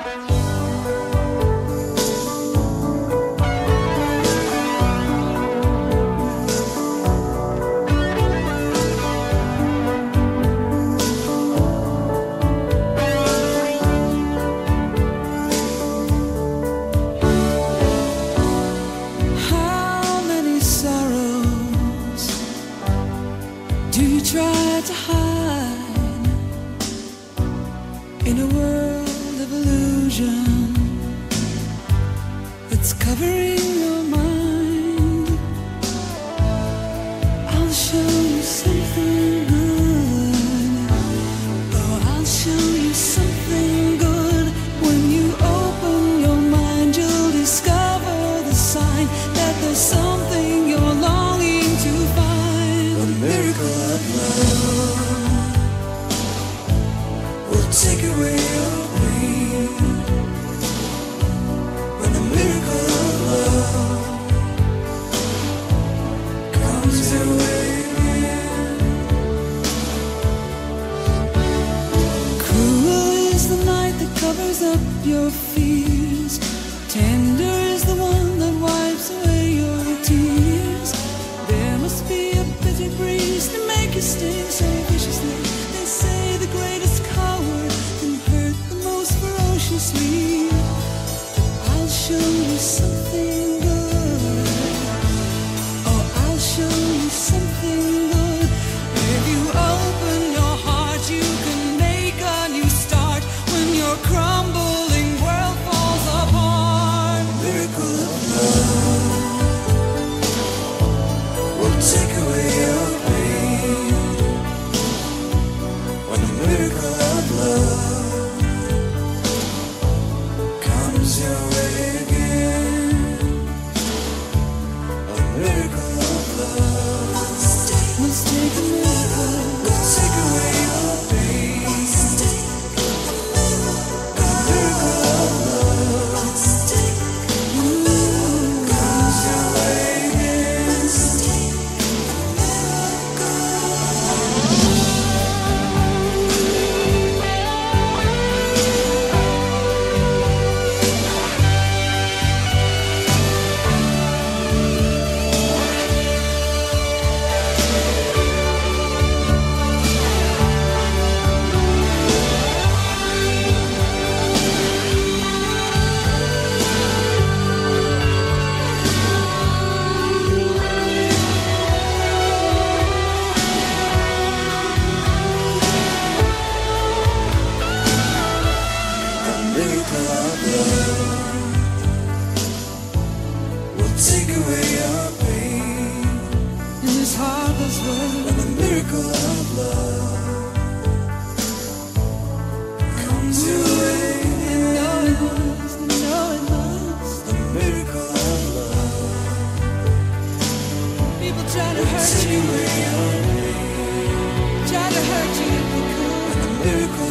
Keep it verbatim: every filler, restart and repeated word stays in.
In a world of illusion that's covering your mind, I'll show you something good. Oh, I'll show you something good. When you open your mind, you'll discover the sign that there's something you're longing to find. A miracle of love will take away your pain. When the miracle of love comes your way again. Cruel is the night that covers up your fears. Tender is the one that wipes away your tears. There must be a bitter breeze to make you stay so viciously. They say the greatest coward can hurt the most ferociously. I'll show you something good. Oh, I'll show you something good. If you open your heart, you can make a new start. When your crumbling world falls apart, Miracle of love will take away your pain. When the miracle of love comes your way again. A miracle of love must take a miracle. will take away your pain. A miracle of love comes your way again. Take away your pain. In this heartless world, When the miracle of love comes your way, you know it must, you know it must. the miracle of love People try to hurt take you, away your pain. try to hurt you if they could. When the miracle